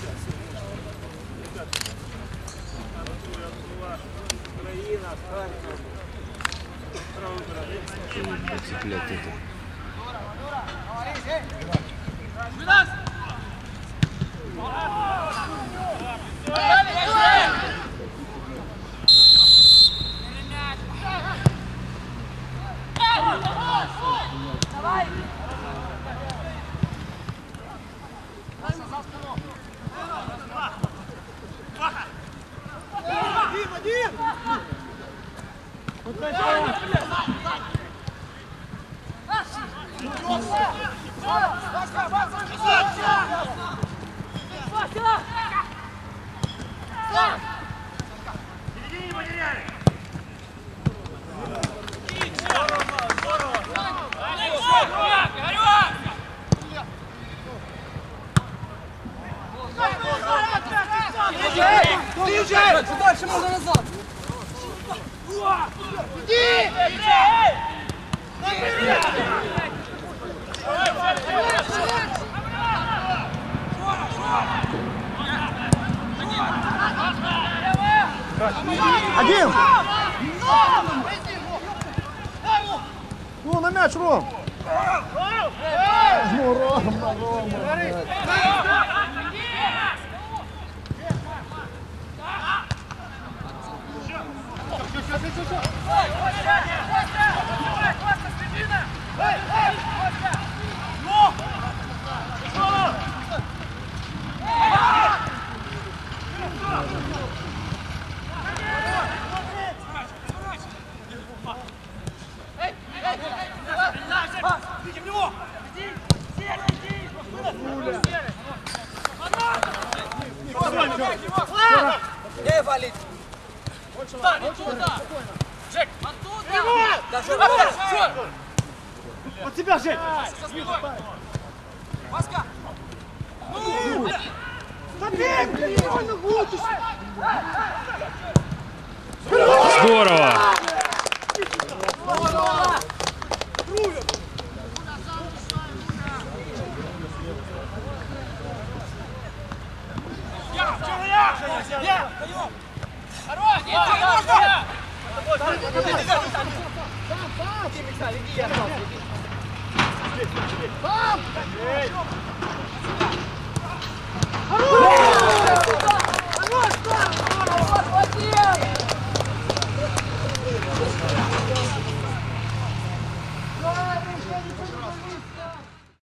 Цеплять это. Давай! Один! Середине потеряли! Ты уже! Дальше можно назад! Иди! Один! Ну, на мяч, Ром! Ну, Рома. Не валить! Жек! Даже От тебя, Жень! Васька! Забей, блин, реально глупишь! Здорово! Сам!